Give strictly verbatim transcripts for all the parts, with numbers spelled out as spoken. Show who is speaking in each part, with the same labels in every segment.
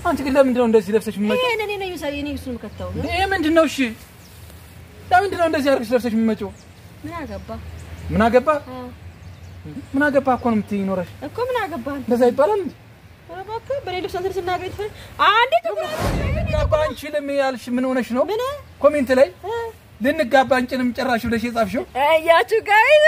Speaker 1: አንቺ ግን ለምንድን ነው እንደዚህ ለብሰሽ የምትመጪው?
Speaker 2: ይሄ እኔ ነኝ ሰው እኔ እሱን ከተው ነው።
Speaker 1: ይሄ ምንድነው? እሺ ለምንድን ነው እንደዚህ አርግሽ ለብሰሽ የምትመጪው?
Speaker 2: ምን አገባ
Speaker 1: ምን አገባ ምን አገባ እኮ ነው የምትይኝ ኖረሽ
Speaker 2: እኮ ምን አገባ
Speaker 1: እንደዛ ይባላል እንዴ?
Speaker 2: አባካ በሌሎች ሰንተር ስናገኝ አንዴ
Speaker 1: ልንጋባ አንችልም ያልሽ ምን ሆነሽ ነው? ኮሜንት ላይ ልንጋባ አንችልም ጭራሽ ብለሽ የጻፍሽው
Speaker 2: አያችሁ ጋይስ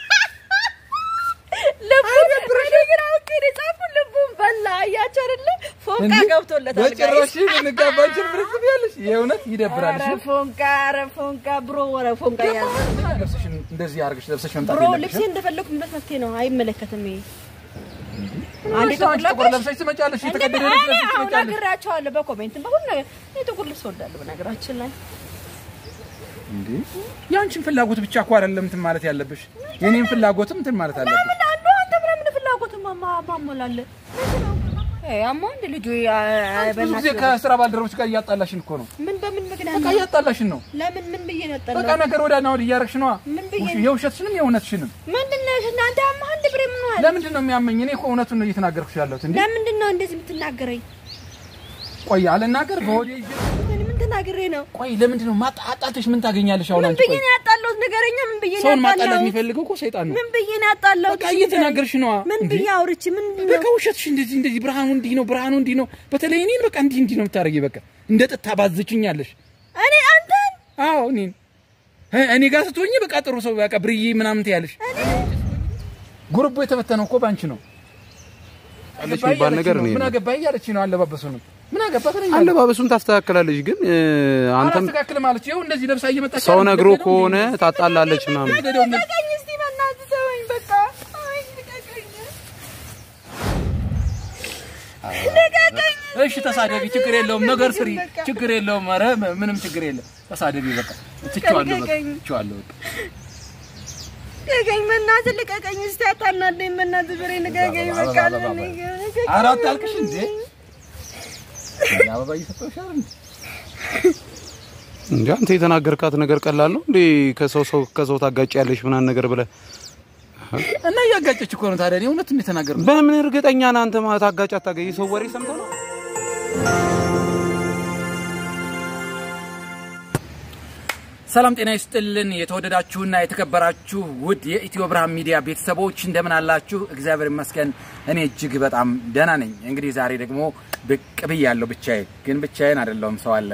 Speaker 2: ለምን ብርሽግራው ከኔ ጻፉ ልቡን በላ አያችሁ አይደለ ፎንቃ ገብቶለታል
Speaker 1: ጋይስ ጭራሽ ልንጋባ አንችልም ብለሽ ያለሽ የእውነት ይደብራል እሺ
Speaker 2: ፎንቃ ኧረ ፎንቃ ብሮ ወረ ፎንቃ ያለ
Speaker 1: ለብሰሽ እንደዚህ አርግሽ ለብሰሽ መምጣት
Speaker 2: ብሮ ልብሴ እንደፈለኩ እንደፈቴ ነው አይመለከትም ይሄ አንዴ
Speaker 1: ጥቁር ለብሰሽ ትመጫለሽ የተቀደደ ለብሰሽ ትመጫለሽ
Speaker 2: ነግራቸዋለሁ በኮሜንት በሁሉ ነገር ጥቁር ልብስ ወዳለሁ በነገራችን ላይ
Speaker 1: እንዴ ያንቺን ፍላጎት ብቻ እኮ አይደለም እንትን ማለት ያለብሽ የኔን ፍላጎትም እንትን ማለት አለብሽ
Speaker 2: ምን አንዱ አንተ ምን ፍላጎት ማማ ማሞላለ አይ አማ እንደ ልጅ
Speaker 1: በእናትህ ከስራ ባልደረቦች ጋር ያጣላሽን እኮ ነው
Speaker 2: ምን በምን ምክንያት
Speaker 1: በቃ ያጣላሽን ነው
Speaker 2: ለምን ምን ብዬ ነጠላ
Speaker 1: በቃ ነገር ወዳና ወድ ያረክሽ ነው የውሸትሽንም የእውነትሽንም
Speaker 2: ምንድነው እናንተ አማ አንድ ብሬ ምን ነው
Speaker 1: ለምንድን ነው የሚያመኝ እኔ እኮ እውነቱን ነው እየተናገርኩሽ ያለሁት እንዴ
Speaker 2: ለምንድን ነው እንደዚህ የምትናገረኝ
Speaker 1: ቆይ አለናገር በሆዴ
Speaker 2: ምን ተናግሬ ነው
Speaker 1: ቆይ ለምንድን ነው ማጣጣትሽ ምን ታገኛለሽ አሁን አንቺ
Speaker 2: ቆይ ምን ብዬ ነው ያጣለሁት ነገረኛ ምን ብዬ ነው
Speaker 1: ሰውን ማጣላት የሚፈልገው እኮ ሰይጣን ነው
Speaker 2: ምን ብዬ ነው ያጣለሁት
Speaker 1: በቃ እየተናገርሽ ነው
Speaker 2: ምን ብዬ አውርቼ ምን
Speaker 1: በቃ ውሸትሽ እንደዚህ እንደዚህ ብርሃኑ እንዲህ ነው ብርሃኑ እንዲህ ነው በተለይ እኔን በቃ እንዲህ እንዲህ ነው የምታረጊ በቃ እንደ ጥታ ባዝችኛለሽ
Speaker 2: እኔ አንተን
Speaker 1: አዎ እኔን እኔ ጋር ስትሆኚ በቃ ጥሩ ሰው በቃ ብርዬ ምናምን ትያለሽ ጉርቦ የተበተነው እኮ ባንቺ ነው
Speaker 3: አለሽ ባል ነገር ነው
Speaker 1: ምን አገባኝ ያለች ነው አለባበሱን ምን አገባ ከነኛ
Speaker 3: አለባበሱን ታስተካክላለሽ ግን አንተም
Speaker 1: ታስተካክል ማለት ይኸው እንደዚህ ለብሳ እየመጣች
Speaker 3: ሰው ነግሮ ከሆነ ታጣላለች ምናምን
Speaker 2: ለቀኝ እስቲ በእናትህ ተወኝ በቃ አይ ለቀኝ
Speaker 1: እሺ ተሳደቢ ችግር የለውም ነገር ስሪ ችግር የለውም ኧረ ምንም ችግር የለም ተሳደቢ በቃ ትችዋለሁ ትችዋለሁ
Speaker 2: ለቀኝ በእናትህ ለቀኝ እስቲ አታናደኝ በእናትህ ብሬ ለቀኝ በቃ
Speaker 1: አራት አልክሽ እንዴ ያባባ ይፈጠውሻል
Speaker 3: እንዴ አንተ የተናገርካት ነገር ቀላል ነው እንዴ ከሰው ሰው ከሰው ታጋጭ ያለሽ ምናን ነገር ብለ
Speaker 1: እና ያጋጨች እኮ ነው ታዲያ ነው እውነት ምን ተናገርኩ
Speaker 3: በምን እርግጠኛ ነህ አንተ ማለት ታጋጭ አታገኝ ሰው ወሬ ሰምተው ነው
Speaker 1: ሰላም ጤና ይስጥልን የተወደዳችሁና የተከበራችሁ ውድ የኢትዮ ብርሃን ሚዲያ ቤተሰቦች እንደምን አላችሁ እግዚአብሔር ይመስገን እኔ እጅግ በጣም ደህና ነኝ እንግዲህ ዛሬ ደግሞ ብቅ ብያለሁ ብቻዬን ግን ብቻዬን አይደለም ሰው አለ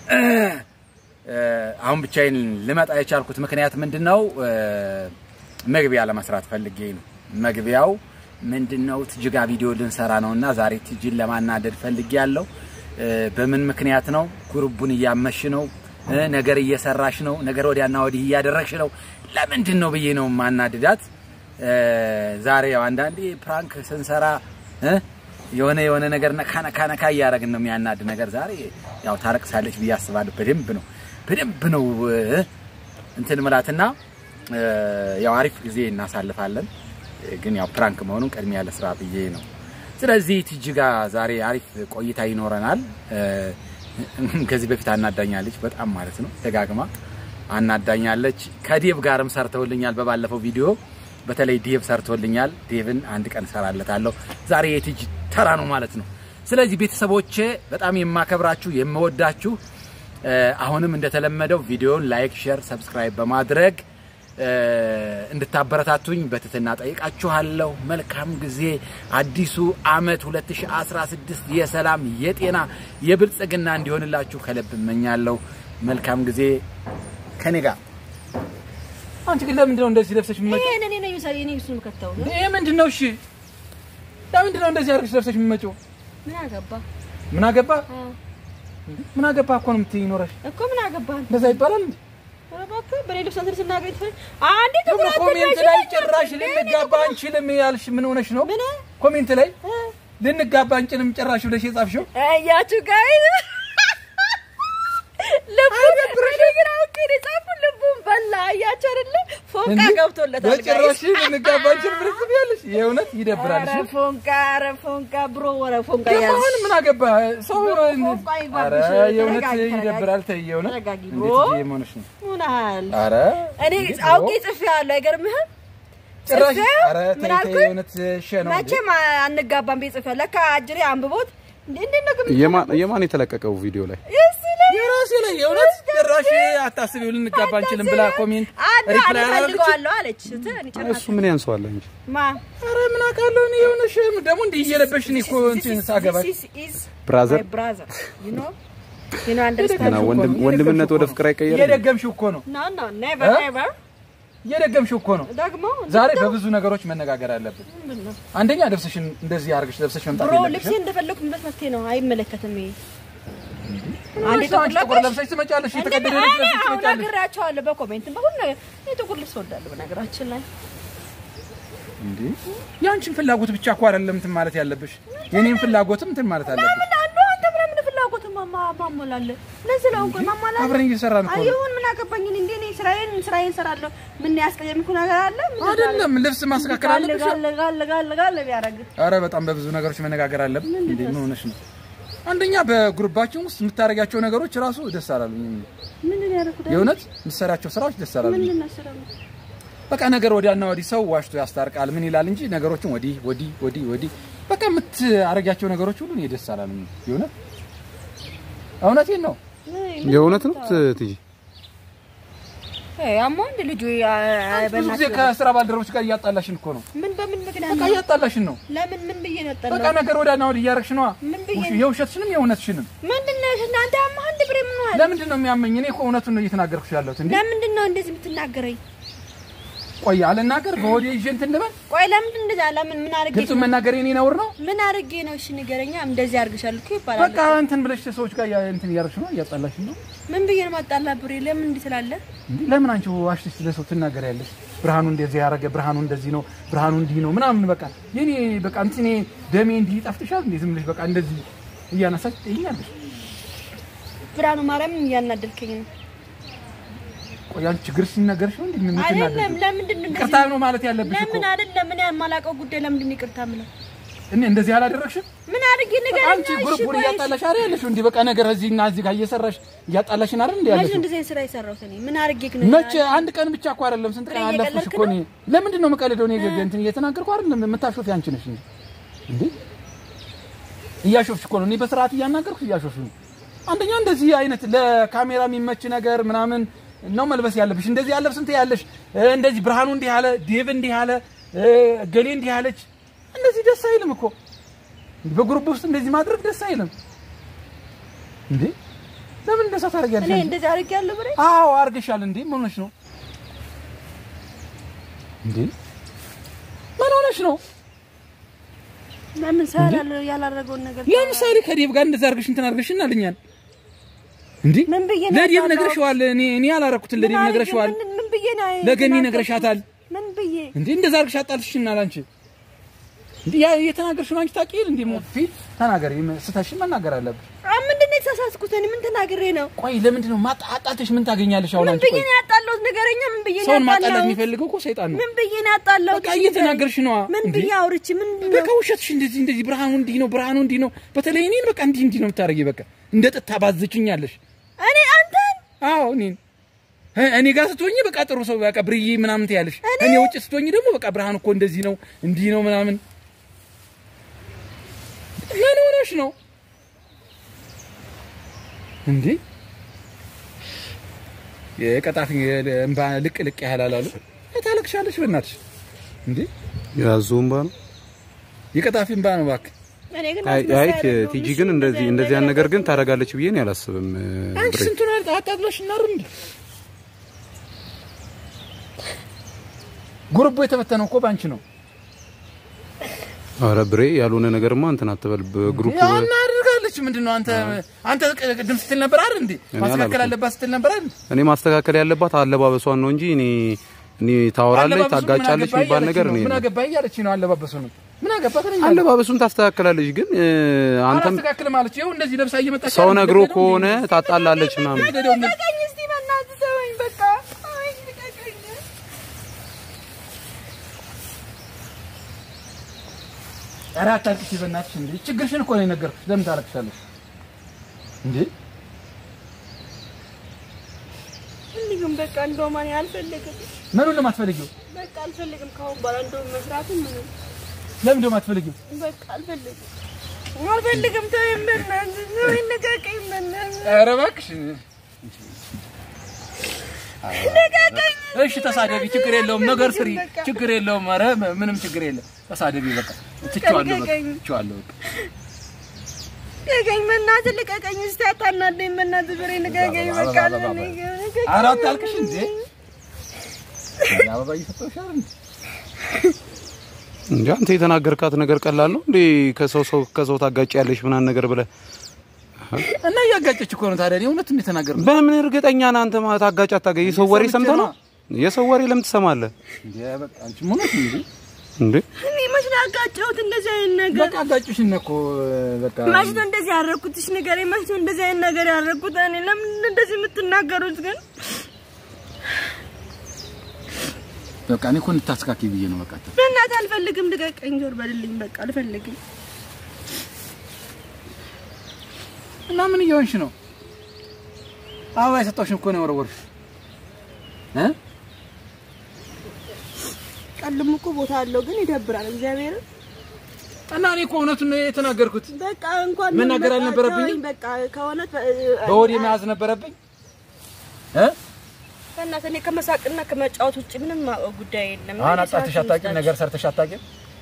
Speaker 1: አሁን ብቻዬን ልመጣ የቻልኩት ምክንያት ምንድነው መግቢያ ለመስራት ፈልጌ ነው መግቢያው ምንድነው ትጅጋ ቪዲዮ ልንሰራ ነውና ዛሬ ትጅን ለማናደድ ፈልጌያለሁ በምን ምክንያት ነው ጉርቡን ያመሽ ነው ነገር እየሰራሽ ነው ነገር ወዲያና ወዲህ ያደረግሽ ነው ለምንድን ነው ብዬ ነው ማናደዳት ዛሬ ያው አንዳንዴ ፕራንክ ስንሰራ የሆነ የሆነ ነገር ነካና ካናካ ያያረግን ነው የሚያናድ ነገር ዛሬ ያው ታረቅሳለች ብዬ አስባለሁ በደንብ ነው በደንብ ነው እንትን መላትና ያው አሪፍ ጊዜ እናሳልፋለን ግን ያው ፕራንክ መሆኑን ቀድሚያ ለስራ ብዬ ነው ስለዚህ ትጅጋ ዛሬ አሪፍ ቆይታ ይኖረናል ከዚህ በፊት አናዳኛለች በጣም ማለት ነው ተጋግማ አናዳኛለች ከዲቭ ጋርም ሰርተውልኛል በባለፈው ቪዲዮ በተለይ ዲቭ ሰርተውልኛል ዲቭን አንድ ቀን ሰራለታለሁ ዛሬ የትጅ ተራ ነው ማለት ነው ስለዚህ ቤተሰቦቼ በጣም የማከብራችሁ የምወዳችሁ አሁንም እንደተለመደው ቪዲዮን ላይክ ሼር ሰብስክራይብ በማድረግ እንድታበረታቱኝ በትትና ጠይቃችኋለሁ መልካም ጊዜ አዲሱ አመት ሁለት ሺህ አስራ ስድስት የሰላም የጤና የብልጽግና እንዲሆንላችሁ ከልብ እመኛለሁ መልካም ጊዜ ከኔ ጋር አንቺ ግን ለምንድን ነው እንደዚህ ለብሰሽ የምትመጪው
Speaker 2: እኔ ነኝ ሰው እኔ እሱን ከተው ነው
Speaker 1: ይሄ ምንድነው እሺ ለምንድን ነው እንደዚህ አርግሽ ለብሰሽ የምትመጪው
Speaker 2: ምን አገባ
Speaker 1: ምን አገባ ምን አገባ እኮ ነው የምትይኝ ኖረሽ
Speaker 2: እኮ ምን አገባ
Speaker 1: እንደዛ ይባላል እንዴ
Speaker 2: አባካ በሌሎች ሰንተር ስናገኝ አንዴ ጥቁር
Speaker 1: ኮሜንት ላይ ጭራሽ ልንጋባ አንችልም ያልሽ ምን ሆነሽ ነው ኮሜንት ላይ ልንጋባ አንችልም ጭራሽ ብለሽ የጻፍሽው
Speaker 2: አያችሁ ጋይስ ለምን ብርሽግራው ከኔ ጻፉ ልቡን በላ አያችሁ አይደለ ፎንቃ ገብቶለታል
Speaker 1: ጭራሽ ልንጋባ አንችልም ብለሽ ያለሽ የእውነት ይደብራል
Speaker 2: እሺ ፎንቃ ኧረ ፎንቃ ብሮ ወረ ፎንቃ ያለ
Speaker 1: አሁን ምን አገባ ሰው ኧረ የእውነት ይደብራል ተይ የእውነት እንዴት ይሞንሽ ነው
Speaker 2: ሙናል
Speaker 1: ኧረ
Speaker 2: እኔ አውቄ ጽፌያለሁ አይገርምህም
Speaker 1: ጭራሽ ኧረ ተይ ተይ የእውነት ሸ ነው
Speaker 2: መቼም አንጋባም ቤት ጽፌያለሁ ለካ አጅሬ አንብቦት እንዴ ነው ግን
Speaker 3: የማን የማን የተለቀቀው ቪዲዮ ላይ
Speaker 1: የራሴ ላይ የእውነት ጭራሽ አታስቢው ልንጋባ አንችልም ብላ ኮሜንት ሪፕላይ
Speaker 2: አድርገዋለሁ አለች
Speaker 3: እሱ ምን ያንሰዋል እንጂ
Speaker 2: ማ
Speaker 1: አረ ምን አውቃለሁ እኔ የሆነሽ ደግሞ እንዲህ እየለበሽኝ እኮ እንትን ሳገባሽ
Speaker 3: ብራዘር
Speaker 2: ብራዘር you know you know understand
Speaker 3: ነው ወንድም ወንድምነት ወደ ፍቅር አይቀየርም
Speaker 1: የደገምሽው እኮ ነው
Speaker 2: no no never ever
Speaker 1: የደገምሽው እኮ ነው
Speaker 2: ደግሞ
Speaker 1: ዛሬ በብዙ ነገሮች መነጋገር አለብን አንደኛ ልብስሽን እንደዚህ አርግሽ ለብሰሽ መምጣት
Speaker 2: የለብሽም ብሮ ልብስ እንደፈለኩ እንደፈቴ ነው አይመለከተም ይሄ አንዴ
Speaker 1: ተቆር ለብሰሽ ትመጫለሽ የተቀደደ ልብስ ትመጫለሽ
Speaker 2: ነግራቸዋለሁ በኮሜንት በሁሉ ነገር የተቆር ልብስ ወዳለሁ በነገራችን ላይ
Speaker 1: እንዴ ያንቺን ፍላጎት ብቻ እኮ አይደለም እንትን ማለት ያለብሽ የኔን ፍላጎትም እንትን ማለት አለብሽ
Speaker 2: አንተ ምንም ፍላጎት ማማ ማሞላለ ለዚህ ነው እንኳን ማማላ
Speaker 1: አብረን እየሰራን እኮ
Speaker 2: አይሁን ምን አገባኝ እንዴ እኔ ስራዬን ስራዬን ሰራለሁ ምን ያስቀየምኩ ነገር አለ
Speaker 1: አይደለም ልብስ ማስተካከል አለብሽ
Speaker 2: ጋለ ጋለ ጋለ ጋለ ቢያረግ
Speaker 1: አረ በጣም በብዙ ነገሮች መነጋገር አለብን እንዴ ምን ሆነሽ ነው አንደኛ በግሩባችን ውስጥ የምታረጋቸው ነገሮች ራሱ ደስ አላሉኝ
Speaker 2: ምን ነው ያረኩት
Speaker 1: የእውነት ምሰራቸው ስራዎች ደስ አላሉኝ
Speaker 2: ምን ነው ስራው
Speaker 1: በቃ ነገር ወዲያና ወዲ ሰው ዋሽቶ ያስታርቃል ምን ይላል እንጂ ነገሮችን ወዲ ወዲ ወዲ ወዲ በቃ የምታረጋቸው ነገሮች ሁሉ ነው ደስ አላሉኝ የእውነት እውነቴን ነው
Speaker 3: የእውነት ነው ትጂ
Speaker 2: አይ አሞንድ ልጁ
Speaker 1: በእናትህ ከስራ ባልደረቦች ጋር ያጣላሽን እኮ ነው
Speaker 2: ምን በምን ምክንያት
Speaker 1: በቃ ያጣላሽን ነው
Speaker 2: ለምን ምን ብዬ ነው ያጣላሽ
Speaker 1: በቃ ነገር ወዲያና ወዲ ያረክሽ ነው የውሸትሽንም የእውነትሽንም
Speaker 2: ምንድነው እናንተ አማንድ ብሬ ምን ነው
Speaker 1: ለምንድን ነው የሚያመኝ እኔ እኮ እውነቱን ነው እየተናገርኩሽ ያለሁት እንዴ
Speaker 2: ለምንድን ነው እንደዚህ የምትናገረኝ
Speaker 1: ቆይ አለናገር በወዲ ኤጀንት እንደበል
Speaker 2: ቆይ ለምንድን እንደዛ ለምን ምን አርጌ
Speaker 1: ግልጽ መናገር የኔ ነውር ነው
Speaker 2: ምን አርጌ ነው እሺ ንገረኛ እንደዚህ አርግሻለሁ እኮ ይባላል
Speaker 1: በቃ እንትን ብለሽ ሰዎች ጋር እንትን ያረክሽ ነው ያጣላሽ ነው
Speaker 2: ምን ብዬ ነው ማጣላ ብሬ ለምን እንዴ ትላለ
Speaker 1: እንዴ ለምን አንቺ ዋሽተሽ ለሰው ትናገሪያለሽ ብርሃኑ እንደዚህ ያረገ ብርሃኑ እንደዚህ ነው ብርሃኑ እንዲህ ነው ምናምን በቃ የኔ በቃ እንትኔ ደሜ እንዲህ ጠፍተሻል እንዴ ዝም ብለሽ በቃ እንደዚህ እያነሳሽ ትይኛለሽ
Speaker 2: ብርሃኑ ማርያም እያናደልከኝ ነው
Speaker 1: ቆይ አንቺ ችግር ሲነገርሽ ነው እንዴ ምን ምትናደድ
Speaker 2: አይደለም ለምንድን ነው
Speaker 1: ይቅርታ ነው ማለት ያለብሽ እኮ
Speaker 2: ለምን አይደለም ምን ያማላቀው ጉዳይ ለምንድን ነው ይቅርታ ምለው
Speaker 1: እኔ እንደዚህ አላደረግሽም
Speaker 2: ምን አድርጌ ነገር
Speaker 1: አንቺ ግሩፕ እያጣላሽ አይደል ያለሽ እንዴ በቃ ነገር እዚህና እዚህ ጋር እየሰራሽ እያጣላሽን አይደል እንዴ ያለሽ
Speaker 2: እንደዚህ ስራ ይሰራውት እኔ ምን አድርጌ ነው
Speaker 1: መቼ አንድ ቀን ብቻ እኮ አይደለም ስንት ቀን አለፍሽ እኮ እኔ ለምንድን ነው መቀለደው እኔ እንትን እየተናገርኩ አይደለም የምታሾፊ አንቺ ነሽ እንዴ እንዴ እያሾፍሽ እኮ ነው እኔ በስርዓት እያናገርኩ እያሾፍሽ ነው አንደኛ እንደዚህ አይነት ለካሜራ የሚመች ነገር ምናምን ነው መልበስ ያለብሽ እንደዚህ ያለብስ እንት ያለሽ እንደዚህ ብርሃኑ እንዲህ ያለ ዴቭ እንዲህ ያለ ገሌ እንዲህ ያለች እንደዚህ ደስ አይልም እኮ በግሩፕ ውስጥ እንደዚህ ማድረግ ደስ አይልም እንዴ ለምን እንደዛ ታረጋለሽ
Speaker 2: እኔ እንደዛ አርጋለሁ ብሬ
Speaker 1: አዎ አርገሻል እንዴ ምን ሆነሽ ነው እንዴ ምን ሆነሽ ነው
Speaker 2: ለምን ሳላለ ያላረገው ነገር
Speaker 1: ለምሳሌ ከዴቭ ጋር እንደዛ አርገሽ እንትን አርገሽና አልኛል እንዴ
Speaker 2: ምን ብዬ ነው
Speaker 1: ለዴቭ ነግረሽዋል እኔ እኔ ያላረኩትን ለዴቭ ነግረሽዋል
Speaker 2: ምን ብዬ ነው
Speaker 1: ለገኒ ነግረሻታል
Speaker 2: ምን ብዬ
Speaker 1: እንዴ እንደዛ አርገሽ አጣልሽና ላንቺ እንዴ ያ የተናገርሽ ነው አንቺ ታቂል እንዴ ሞፊ ተናገሪ ስተሽ መናገር አለብሽ
Speaker 2: አ ምንድነው የተሳሳስኩት እኔ ምን ተናግሬ ነው
Speaker 1: ቆይ ለምንድን ነው ማጣጣልሽ ምን ታገኛለሽ አሁን አንቺ
Speaker 2: ምን ብዬ ነው ያጣለሁት ነገረኛ ምን ብዬ ነው
Speaker 1: ሰውን ማጣላት የሚፈልገው እኮ ሰይጣን ነው
Speaker 2: ምን ብዬ ነው ያጣለሁት
Speaker 1: በቃ እየተናገርሽ ነው
Speaker 2: ምን ብዬ አውርቼ ምን
Speaker 1: በቃ ውሸትሽ እንደዚህ እንደዚህ ብርሃኑ እንዲህ ነው ብርሃኑ እንዲህ ነው በተለይ እኔን በቃ እንዲህ እንዲህ ነው የምታረጊ በቃ እንደ ጥታ ባዝችኛለሽ
Speaker 2: እኔ አንተን
Speaker 1: አዎ እኔን እኔ ጋር ስትሆኚ በቃ ጥሩ ሰው በቃ ብርዬ ምናምን ትያለሽ እኔ ውጭ ስትሆኚ ደግሞ በቃ ብርሃኑ እኮ እንደዚህ ነው እንዲህ ነው ምናምን ምን ሆነሽ ነው እንዴ የቀጣፊ እንባ ልቅ ልቅ ያህላላሉ ታለቅሻለሽ በእናትሽ እንዴ ያዙምባ ነው የቀጣፊ እንባ ነው ባክ
Speaker 3: አይ አይ ቲጂ ግን እንደዚህ እንደዚህ ያን ነገር ግን ታረጋለች ብዬ ነው ያላስብም
Speaker 1: አንቺ ስንቱን አጣጥለሽ እናርም ግሩፕ የተፈተነው እኮ ባንቺ ነው
Speaker 3: አረ ብሬ ያልሆነ ነገርማ እንትን አትበል በግሩፕ
Speaker 1: ያና አድርጋለች ምንድነው አንተ አንተ ቅድም ስትል ነበር አይደል እንዴ ማስተካከል አለባት ስትል ነበር አይደል
Speaker 3: እኔ ማስተካከል ያለባት አለባበሷን ነው እንጂ እኔ እኔ ታወራለች ታጋጫለች የሚባል ነገር እኔ
Speaker 1: ምን አገባኝ ያለች ነው አለባበሱ ነው ምን አገባ ከነኛ
Speaker 3: አለባበሱን ታስተካክላለች ግን አንተም
Speaker 1: ታስተካክል ማለት ይኸው እንደዚህ ለብሳ እየመጣች
Speaker 3: ሰው ነግሮ ከሆነ ታጣላለች ምናምን
Speaker 2: ታጣኝ እስቲ በእናትህ ተወኝ በቃ አይ ልቀቀኝ
Speaker 1: አራት አልቅሽ በእናትሽ እንዴ ችግርሽን እኮ ነው የነገርኩሽ ለምን ታለቅሻለሽ እንዴ
Speaker 2: ልጅም በቃ እንደው ማን ያልፈልግም
Speaker 1: ምኑን ለማትፈልጊው
Speaker 2: በቃ አልፈልግም ካሁን በኋላ እንደው መስራቱን ምን
Speaker 1: ለምን እንደው ማትፈልጊው
Speaker 2: በቃ አልፈልግም አልፈልግም ተወኝ በእናትህ ተወኝ ልቀቀኝ በእናትህ
Speaker 1: ኧረ እባክሽ
Speaker 2: ልቀቀኝ
Speaker 1: እሺ ተሳደቢ ችግር የለውም ነገር ስሪ ችግር የለውም ኧረ ምንም ችግር የለም ተሳደቢ በቃ ትቻለሁ በቃ ትቻለሁ
Speaker 2: ልቀቀኝ በእናትህ ልቀቀኝ እስቲ አታናደኝ በእናትህ ብሬ ልቀቀኝ በቃ
Speaker 1: ኧረ አታልቅሽ እንዴ አበባ ይፈጠሻል እንዴ
Speaker 3: እንዴ አንተ የተናገርካት ነገር ቀላል ነው እንዴ ከሰው ሰው ከሰው ታጋጭ ያለሽ ምናን ነገር ብለ
Speaker 1: እና ያጋጨች እኮ ነው ታዲያ ነው እውነቱን የተናገርኩት
Speaker 3: በምን እርግጠኛ ነህ አንተ ማለት ታጋጭ አታገኝ የሰው ወሬ ሰምተህ ነው የሰው ወሬ ለምን ትሰማለህ
Speaker 1: እንዴ በቃ አንቺ ሞት እንዴ
Speaker 3: እንዴ
Speaker 2: እኔ መች ያጋጨሁት እንደዚህ አይነት ነገር
Speaker 1: በቃ አጋጭሽ እኮ በቃ
Speaker 2: መች ነው እንደዚህ ያደረኩትሽ ነገር መች ነው እንደዚህ አይነት ነገር ያደረኩት እኔ ለምን እንደዚህ የምትናገሩት ግን
Speaker 1: በቃ እኔ እኮ እንታስካኪ ብዬ ነው በቃ
Speaker 2: በእናትህ አልፈልግም ልቀቀኝ ጆር በልልኝ በቃ አልፈልግም
Speaker 1: እና ምን እየሆንሽ ነው አባ የሰጠሽን እኮ ነው ወርወርሽ እ
Speaker 2: ቀልም እኮ ቦታ አለው ግን ይደብራል እግዚአብሔር
Speaker 1: እና እኔ እኮ እውነቱን ነው የተናገርኩት
Speaker 2: በቃ እንኳን
Speaker 1: ምን ነገር አልነበረብኝ
Speaker 2: በቃ ከሆነ
Speaker 1: በወዲ መያዝ ነበረብኝ እ
Speaker 2: በእናትህ እኔ ከመሳቅና ከመጫወት ውጪ ምንም ጉዳይ የለም
Speaker 1: አሁን አጣጥሽ አታውቂም ነገር ሰርተሽ አታውቂም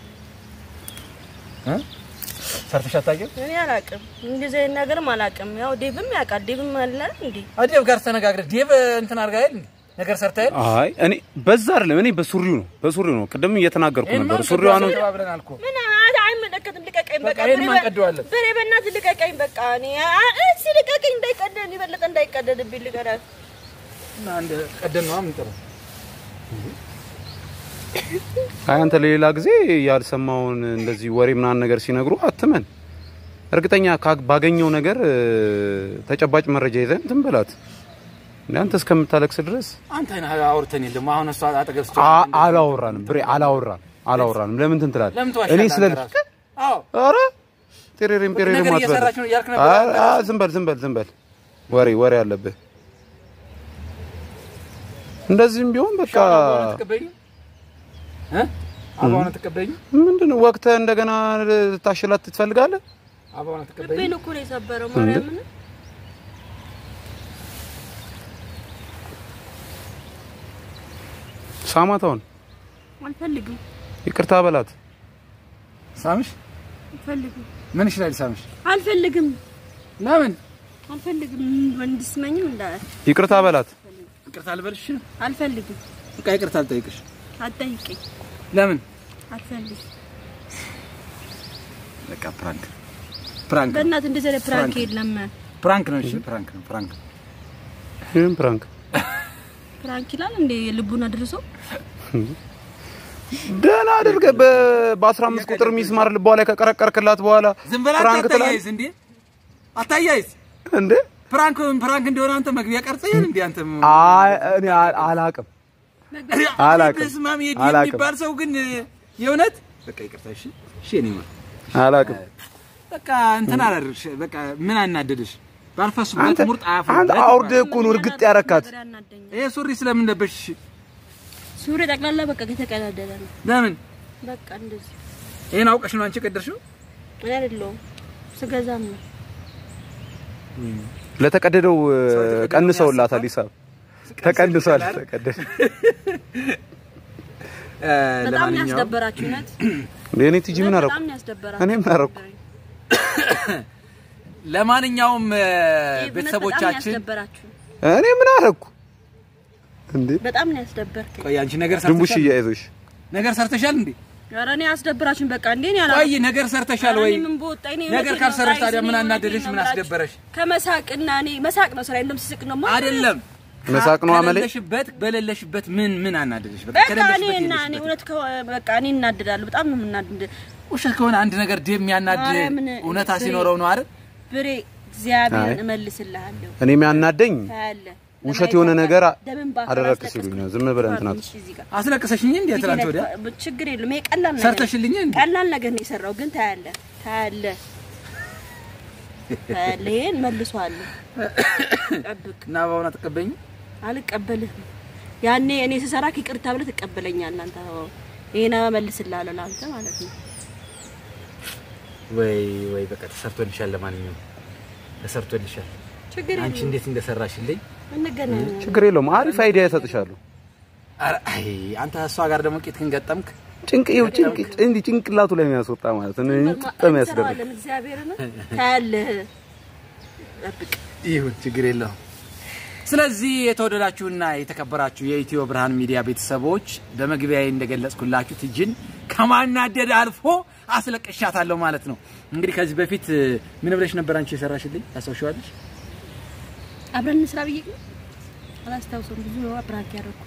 Speaker 1: እ ሰርተሽ አታውቂም
Speaker 2: እኔ አላውቅም እንደዚህ አይነት ነገርም አላውቅም ያው ዴቭም ያውቃል ዴቭም አለ እንዴ
Speaker 1: አዴቭ ጋር ተነጋግረሽ ዴቭ እንትን አድርጋ አይደል ነገር ሰርተህ
Speaker 3: አይ እኔ በዛ አይደለም እኔ በሱሪው ነው በሱሪው ነው ቅድም እየተናገርኩ ነበር ሱሪው ነው
Speaker 2: ምን አይመለከትም ልቀቀኝ በቃ
Speaker 1: በሬ
Speaker 2: በሬ በእናትህ ልቀቀኝ በቃ እኔ እሺ ልቀቀኝ እንዳይቀደድ ይበለጥ እንዳይቀደድብኝ ልቀራል
Speaker 1: እና እንደ ቀደም ነው አምጥሩ
Speaker 3: አይ አንተ ለሌላ ጊዜ ያልሰማውን እንደዚህ ወሬ ምናን ነገር ሲነግሩ አትመን እርግጠኛ ባገኘው ነገር ተጨባጭ መረጃ ይዘን ትንበላት እናንተ እስከምታለቅስ ድረስ
Speaker 1: አንተ ነህ አውርተን የለም አሁን እሷ አጠገብ ስትሆን
Speaker 3: አላወራንም ብሬ አላወራን አላወራንም ለምን ትንትላል እኔ ስለልክ
Speaker 1: አዎ
Speaker 3: አረ ቴሬሬም ቴሬሬም ማጥበል አ ዝም በል ዝም በል ዝም በል ወሬ ወሬ አለብህ እንደዚህም ቢሆን በቃ
Speaker 1: እ አባውን ተቀበይኝ
Speaker 3: ምንድነው ወቅተ እንደገና ታሽላት ትፈልጋለህ
Speaker 1: አባውን ተቀበይኝ
Speaker 2: በእኔ እኮ ነው የሰበረው ማርያም ነው
Speaker 3: ሳማታውን
Speaker 2: አልፈልግም
Speaker 3: ይቅርታ በላት
Speaker 1: ሳምሽ
Speaker 2: አልፈልግም
Speaker 1: ምን ይችላል ሳምሽ
Speaker 2: አልፈልግም
Speaker 1: ለምን
Speaker 2: አልፈልግም ወንድስመኝም እንዳ
Speaker 3: ይቅርታ በላት
Speaker 1: ይቅርታ አልበልሽ
Speaker 2: አልፈልግም
Speaker 1: በቃ ይቅርታ አልጠይቅሽ
Speaker 2: አትጠይቀኝ
Speaker 1: ለምን
Speaker 2: አልፈልግ
Speaker 1: በቃ ፕራንክ ፕራንክ
Speaker 2: በእናትህ እንደዚህ አይነት ፕራንክ የለም
Speaker 1: ፕራንክ ነው እሺ ፕራንክ ነው ፕራንክ
Speaker 3: ይሄን ፕራንክ
Speaker 2: ፕራንክ ይላል እንዴ ልቡና ድርሶ
Speaker 3: ደና አድርገ በ15 ቁጥር ሚስማር ልቧ ላይ ከቀረቀርክላት በኋላ
Speaker 1: ፕራንክ ትላለህ እንዴ አታያይስ
Speaker 3: እንዴ
Speaker 1: ፕራንክ ፕራንክ እንደሆነ አንተ መግቢያ ቀርጸኝ እንዴ አንተ
Speaker 3: አይ እኔ አላቅም አላቅም
Speaker 1: ስማም የሚባል ሰው ግን የውነት በቃ ይቅርታ እሺ እሺ እኔ
Speaker 3: አላቅም
Speaker 1: በቃ እንትን አላደርሽ በቃ ምን አናደደሽ ባልፈስ በት ሙርጥ አያፍ
Speaker 3: አንተ አውርደ እኮ ነው እርግጥ ያረካት
Speaker 1: ይሄ ሱሪ ስለምን ለበሽ
Speaker 2: ሱሪ ጠቅላላ በቃ ከተቀዳደለ ነው
Speaker 1: ለምን
Speaker 2: በቃ እንደዚህ
Speaker 1: ይሄን አውቀሽ ነው አንቺ ቀደርሽው
Speaker 2: እኔ አይደለም ስገዛም ነው
Speaker 3: ለተቀደደው ቀንሰውላታል ሂሳብ ተቀንሷል ተቀደደ
Speaker 2: በጣም ያስደበራችሁ ናት
Speaker 3: ለኔ ትጂ ምን አረኩ እኔ ምን አረኩ
Speaker 1: ለማንኛውም ቤተሰቦቻችን
Speaker 3: እኔ ምን አረኩ እንዴ
Speaker 2: በጣም ነው ያስደበርከኝ
Speaker 1: ቆይ አንቺ ነገር ሰርተሻል
Speaker 3: ድንቡሽ እያይዞሽ
Speaker 1: ነገር ሰርተሻል እንዴ
Speaker 2: ኧረ እኔ ያስደብራችሁን በቃ እንዴ እኔ አላ
Speaker 1: ቆይ ነገር ሰርተሻል ወይ ነገር ካልሰረሽ ታዲያ ምን አናደደሽ ምን አስደበረሽ
Speaker 2: ከመሳቅና እኔ መሳቅ ነው ስራ እንደም ስስቅ ነው
Speaker 1: አይደለም
Speaker 3: መሳቅ ነው አመለ
Speaker 1: ከለለሽበት በለለሽበት ምን ምን አናደደሽ
Speaker 2: በቃ ከለለሽበት እኔ እኔ እውነት በቃ እኔ እናደዳለሁ በጣም ነው እናደድ
Speaker 1: ውሸት ከሆነ አንድ ነገር ደም የሚያናድ እውነታ ሲኖረው ነው አይደል
Speaker 2: ብሬ እግዚአብሔር እመልስልሃለሁ
Speaker 3: እኔ የሚያናደኝ ውሸት የሆነ ነገር አደረክ ሲሉኝ ዝም ብለህ እንትናት
Speaker 1: አስለቀሰሽኝ እንዴ ትላንት ወዲያ
Speaker 2: ችግር የለም ይሄ ቀላል ነገር
Speaker 1: ሰርተሽልኝ እንዴ
Speaker 2: ቀላል ነገር ነው የሰራው ግን ታያለ ታያለ ታያለህን መልሷለሁ ጠብቅ
Speaker 1: እና ባውና ተቀበይኝ
Speaker 2: አልቀበልህም ያኔ እኔ ስሰራክ ይቅርታ ብለህ ትቀበለኛለህ አንተ ይሄና መልስልሃለሁ ላንተ ማለት ነው
Speaker 1: ወይ ወይ በቃ ተሰርቶልሻል ለማንኛውም ተሰርቶልሻል
Speaker 2: ችግር
Speaker 1: አንቺ እንዴት እንደሰራሽልኝ
Speaker 2: እንገናኝ
Speaker 3: ችግር የለውም አሪፍ አይዲያ ያሰጥሻለሁ
Speaker 1: አይ አንተ እሷ ጋር ደግሞ ቂጥክን ገጠምክ
Speaker 3: ጭንቅ ይው ጭንቅ እንዲ ጭንቅላቱ ላይ የሚያስወጣ ማለት ነው እንጥም ያስደርግ
Speaker 2: እግዚአብሔርን ታያለ አጥቅ
Speaker 1: ይሁን ችግር የለውም ስለዚህ የተወደዳችሁና የተከበራችሁ የኢትዮ ብርሃን ሚዲያ ቤተሰቦች በመግቢያዬ እንደገለጽኩላችሁ ትጅን ከማናደድ አልፎ አስለቀሻታለሁ ማለት ነው እንግዲህ ከዚህ በፊት ምን ብለሽ ነበር አንቺ የሰራሽልኝ ታስታውሻለሽ
Speaker 2: አብረን ስራ ብዬ አላስታውሰውም ብዙ ፕራንክ ያደረኩ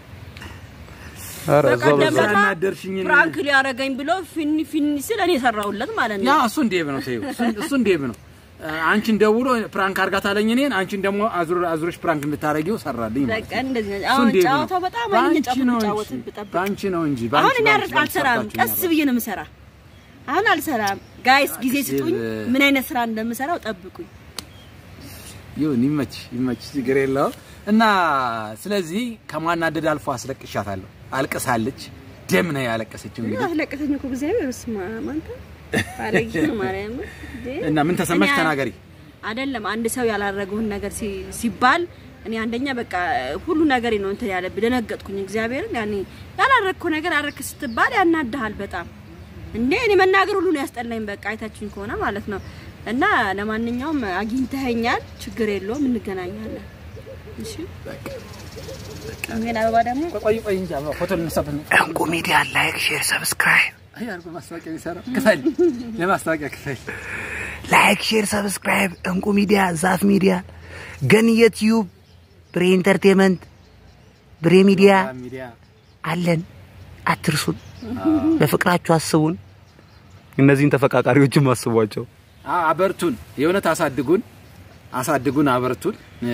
Speaker 3: አራዛው
Speaker 1: ያናደርሽኝ
Speaker 2: ፕራንክ ሊያረጋኝ ብሎ ፊኒ ፊኒ ሲል እኔ ሰራውለት ማለት ነው
Speaker 1: ያ እሱ እንዴብ ነው ተይው እሱ እንዴብ ነው አንቺን ደውሎ ፕራንክ አርጋታለኝ እኔን አንቺን ደግሞ አዙር አዙርሽ ፕራንክ እንድታረጊው ሰራልኝ ማለት
Speaker 2: በቃ እንደዚህ ነው አሁን ጫውታው በጣም አይኛ ጫውታው ጫውት ብጠብቅ
Speaker 1: ባንቺ ነው እንጂ
Speaker 2: ባንቺ አሁን ያርቅ አልሰራም ቀስ ብዬ ነው የምሰራ አሁን አልሰራም ጋይስ ጊዜ ስጡኝ ምን አይነት ስራ እንደምሰራው ጠብቁኝ
Speaker 1: ይሁን ይመች ይመች ችግር የለውም እና ስለዚህ ከማናደድ አልፎ አስለቅሻታለሁ አልቀሳለች ደም ነው ያለቀሰችው እንግዲህ
Speaker 2: አስለቀሰኝ እኮ እግዚአብሔር ስማ ማንተ አለኝ ማርያም
Speaker 1: እና ምን ተሰማሽ ተናገሪ
Speaker 2: አይደለም አንድ ሰው ያላረገውን ነገር ሲባል እኔ አንደኛ በቃ ሁሉ ነገር ነው እንትን ያለ በደነገጥኩኝ እግዚአብሔርን ያኔ ያላረከው ነገር አረክ ስትባል ያናደሃል በጣም እንዴ እኔ መናገር ሁሉ ነው ያስጠላኝ በቃ አይታችሁኝ ከሆነ ማለት ነው እና ለማንኛውም አግኝተኸኛል ችግር የለውም እንገናኛለን እሺ በቃ ምን አበባ ደግሞ
Speaker 1: ቆይ ቆይ እንጂ አበባ ፎቶ ልንሰብን
Speaker 3: እንቁ ሚዲያ ላይክ ሼር ሰብስክራይብ
Speaker 1: አይ አርጎ ማስታወቂያ ይሰራ ክፈል ለማስታወቂያ ክፈል
Speaker 3: ላይክ ሼር ሰብስክራይብ እንቁ ሚዲያ ዛፍ ሚዲያ ገን ዩቲዩብ ብሬ ኢንተርቴይንመንት ብሬ ሚዲያ አለን አትርሱን በፍቅራችሁ አስቡን እነዚህን ተፈቃቃሪዎችም አስቧቸው
Speaker 1: አበርቱን የሆነ ታሳድጉን አሳድጉን አበርቱን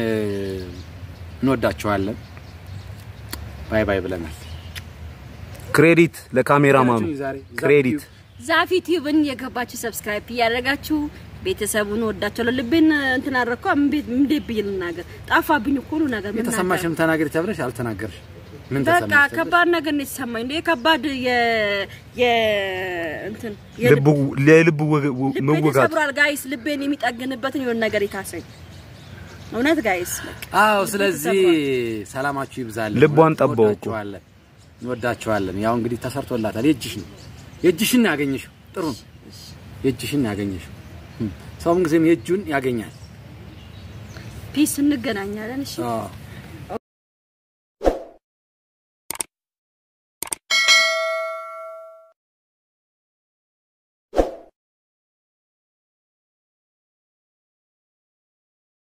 Speaker 1: እንወዳችኋለን ባይ ባይ ብለናል
Speaker 3: ክሬዲት ለካሜራማኑ ክሬዲት
Speaker 2: ዛፍ ዩቲዩብን የገባችሁ ሰብስክራይብ ያደርጋችሁ ቤተሰቡን ወዳቸው ለልብን እንትን አረኩ አምቤት እንዴት ብይልናገር ጣፋብኝ ሁሉ ነገር ምን
Speaker 1: ተሰማሽም ተናገሪ ተብለሽ አልተናገርሽ ምን
Speaker 2: ተሰማሽ በቃ ከባድ ነገር ነው ተሰማኝ እንዴ ከባድ የ የ እንትን
Speaker 3: ልብ ለልብ መወጋት
Speaker 2: ሰብራል ጋይስ ልቤን የሚጠግንበትን የሆነ ነገር ይታሰኝ እውነት ጋይስ
Speaker 1: አዎ ስለዚህ ሰላማችሁ ይብዛል
Speaker 3: ልቧን ጠበው
Speaker 1: እንወዳችኋለን ያው እንግዲህ ተሰርቶላታል የእጅሽ ነው የእጅሽን ያገኘሽው ጥሩ ነው የእጅሽን ያገኘሽው ሰውም ጊዜም የእጁን ያገኛል
Speaker 2: ፒስ እንገናኛለን እሺ